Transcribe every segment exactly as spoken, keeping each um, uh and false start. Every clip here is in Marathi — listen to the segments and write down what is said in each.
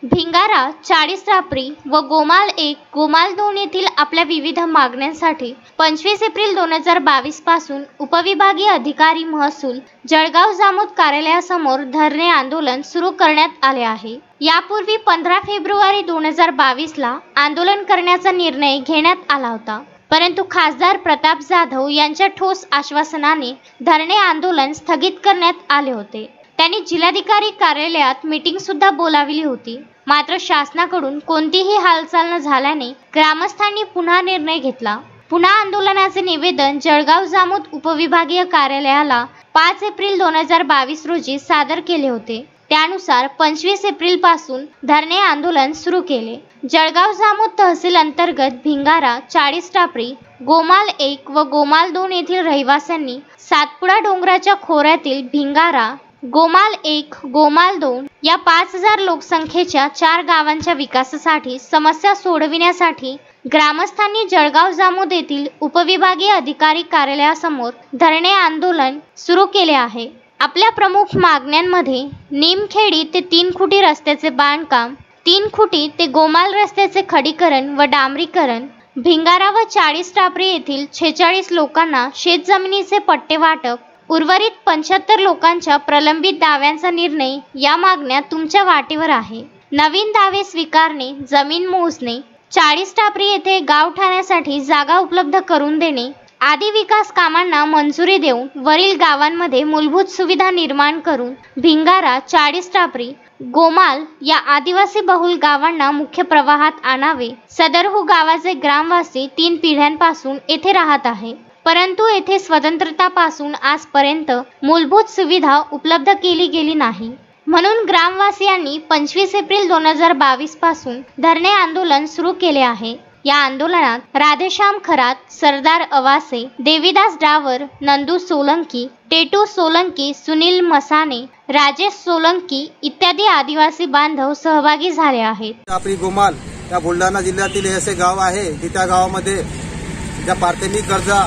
भिंगारा, चाळीसरापरी व गोमाल एक, गोमाल दोन येथील आपल्या विविध मागण्यांसाठी पंचवीस एप्रिल दोन हजार बावीस पासून उपविभागीय अधिकारी महसूल जळगाव जामोद कार्यालयासमोर धरणे आंदोलन सुरू करण्यात आले आहे। यापूर्वी पंधरा फेब्रुवारी दोन हजार बावीस ला आंदोलन करण्याचा निर्णय घेण्यात आला होता, परंतु खासदार प्रताप जाधव यांच्या ठोस आश्वासनाने धरणे आंदोलन स्थगित करण्यात आले होते। त्यांनी जिल्हाधिकारी कार्यालयात मीटिंग सुद्धा बोलावली होती, मात्र शासनाकडून कोणतीही हालचाल न झाल्याने ग्रामस्थांनी पुन्हा निर्णय घेतला। पुन्हा आंदोलनाचे निवेदन जळगाव जामोद उपविभागीय कार्यालयाला पाच एप्रिल दोन हजार बावीस रोजी सादर केले होते। त्यानुसार पंचवीस एप्रिल पासून धरणे आंदोलन सुरू केले। जळगाव जामोद तहसील अंतर्गत भिंगारा, चाळीसरापरी, गोमाल एक व गोमाल दोन येथील रहिवाशांनी सातपुडा डोंगराच्या खोऱ्यातील भिंगारा, गोमाल एक, गोमाल दोन या पाच हजार लोकसंख्येच्या चार गावांच्या विकासासाठी समस्या सोडविण्यासाठी ग्रामस्थांनी जळगाव जामोद येथील उपविभागीय अधिकारी कार्यालयासमोर धरणे आंदोलन सुरू केले आहे। आपल्या प्रमुख मागण्यांमध्ये निमखेडी ते तीन खुटी रस्त्याचे बांधकाम, तीन खुटी ते गोमाल रस्त्याचे खडीकरण व डांबरीकरण, भिंगारा व चाळीसरापरी येथील छेचाळीस लोकांना शेतजमिनीचे पट्टे वाटप, उर्वरित पंच्याहत्तर लोकांच्या प्रलंबित दाव्यांचा निर्णय या मागण्या तुमच्या वाटेवर आहे। नवीन दावे स्वीकारणे, जमीन मोजणे, चाळीसरापरी येथे गाव ठाण्यासाठी जागा उपलब्ध करून देणे आदी विकास कामांना मंजुरी देऊन वरील गावांमध्ये मूलभूत सुविधा निर्माण करून भिंगारा, चाळीसरापरी, गोमाल या आदिवासी बहुल गावांना मुख्य प्रवाहात आणावे। सदरहू गावाचे ग्रामवासी तीन पिढ्यांपासून येथे राहत आहे, परंतु येथे स्वतंत्रतापासून आजपर्यंत मूलभूत सुविधा उपलब्ध केली गेली नाही। म्हणून ग्रामवासियांनी पंचवीस एप्रिल दोन हजार बावीस पासून धरणे आंदोलन सुरू केले आहे। या आंदोलनात राधेश्याम खरात, सरदार अवासे, देवीदास डावर, नंदू सोलंकी, टेटू सोलंकी, सुनील मसाने, राजेश सोलंकी इत्यादी आदिवासी बांधव सहभागी झाले आहेत। आपली गोमाल या बुलढाणा जिल्ह्यातील हे असे गाव आहे की त्या गावामध्ये ज्या प्राथमिक गरजा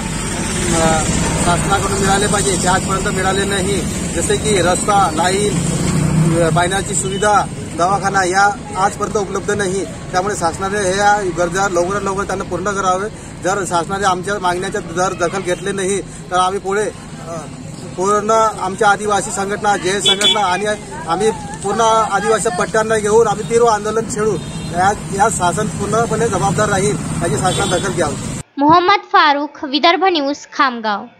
शासनाकडून मिळाले पाहिजे ते आजपर्यंत मिळाले नाही, जसे की रस्ता, लाईन, पाण्याची सुविधा, दवाखाना या आजपर्यंत उपलब्ध नाही। त्यामुळे शासनाने ह्या गरजा लवकरात लवकर त्यांना पूर्ण करावे। जर शासनाने आमच्या मागण्याच्या जर दखल घेतली नाही तर आम्ही पुढे पूर्ण आमच्या आदिवासी संघटना, जय संघटना आणि आम्ही पूर्ण आदिवासी पट्ट्यांना घेऊन आम्ही तीव्र आंदोलन छेडू। या शासन पूर्णपणे जबाबदार राहील, याची शासनाने दखल घ्यावी। मोहम्मद फारूक, विदर्भ न्यूज, खामगाव।